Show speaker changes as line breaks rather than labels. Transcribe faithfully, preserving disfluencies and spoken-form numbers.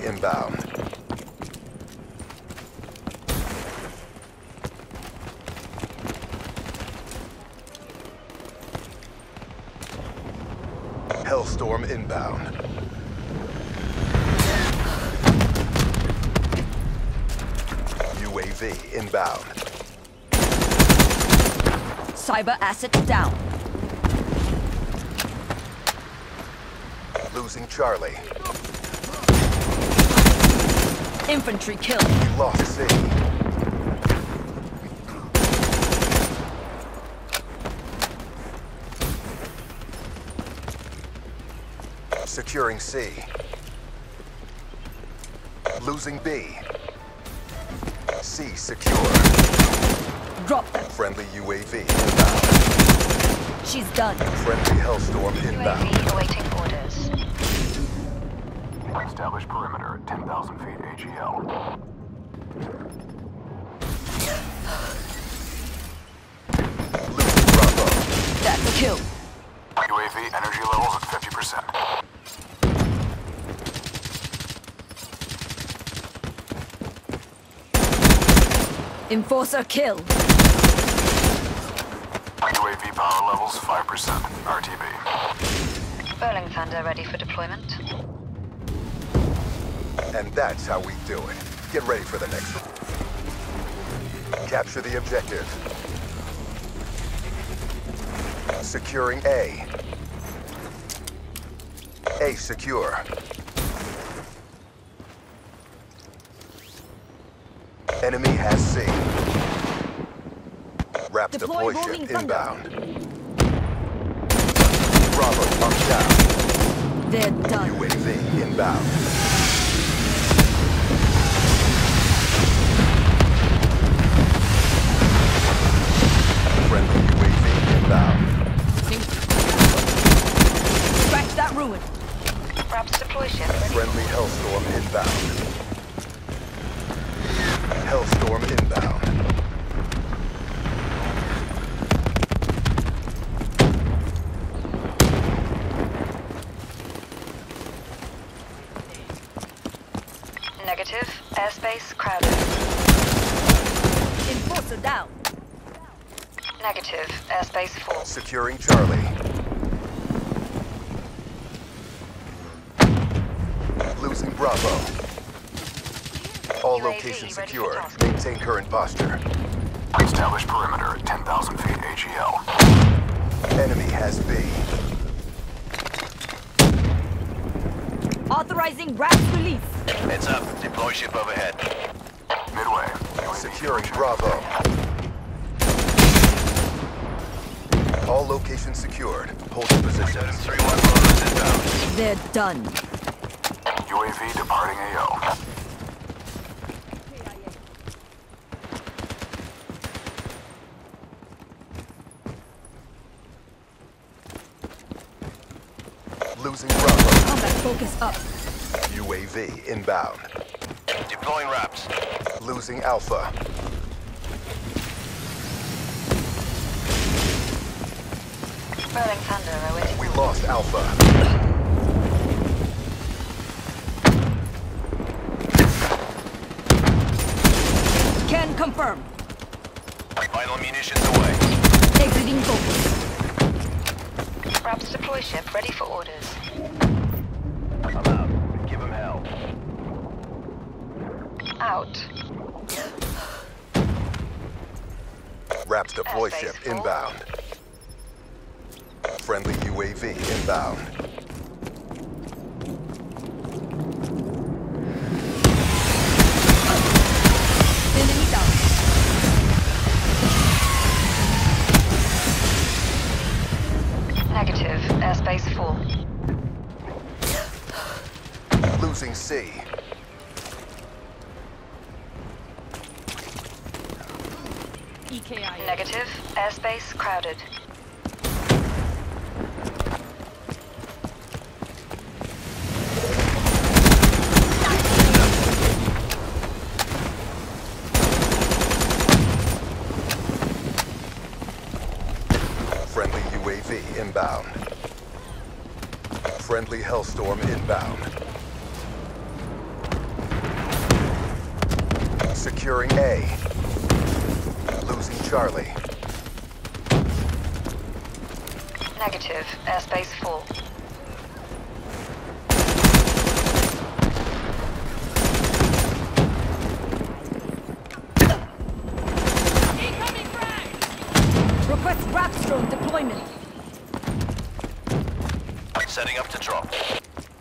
inbound. Hellstorm inbound. U A V inbound.
Cyber assets down.
Losing Charlie.
Infantry kill.
We lost C. Securing C. Losing B. C secure.
Drop them.
Friendly U A V inbound.
She's done.
Friendly Hellstorm inbound.
U A V awaiting orders.
Establish perimeter at ten thousand feet A G L.
Losing Bravo.
That's a kill.
U A V energy levels at fifty percent.
Enforcer kill.
U A V power levels five percent. R T B.
Rolling Thunder ready for deployment.
And that's how we do it. Get ready for the next one. Capture the objective. Securing A. A secure. Enemy has C. R A P S
Deploy
deploy
rolling
ship
thunder.
inbound. Bravo bumped down.
They're done.
U A V inbound. Friendly U A V inbound.
Scratch that ruin.
R A P S deploy ship ready.
Friendly Hellstorm inbound. Hellstorm inbound.
Negative. Airspace crowded.
Enforcer down.
Negative. Airspace full.
Securing Charlie. Losing Bravo. All
U A V
locations
ready for
secure.
task.
Maintain current posture.
Establish perimeter at ten thousand feet A G L.
Enemy has B.
Authorizing R A P S release.
Heads up. Deploy ship overhead.
Midway. U A V
Securing
check.
Bravo. All locations secured. Hold your positions.
seven three one motors inbound.
They're done.
U A V departing A O.
Losing Bravo.
Combat focus up.
U A V inbound.
Deploying R A P S.
Losing Alpha.
Rolling Thunder awaiting.
We lost Alpha.
Can confirm.
Vital munitions away.
Exiting focus.
R A P S deploy ship ready for orders.
I'm out. Give him hell.
Out.
R A P S deploy
Airspace
ship
full.
inbound. Friendly U A V inbound.
Enemy down.
Negative. Airspace full.
Losing C.
E K I A.
Negative. Airspace crowded.
Friendly U A V inbound. Friendly Hellstorm inbound. Securing A. Losing Charlie.
Negative. Airspace full.
Request R A P S drone deployment.
Setting up to drop.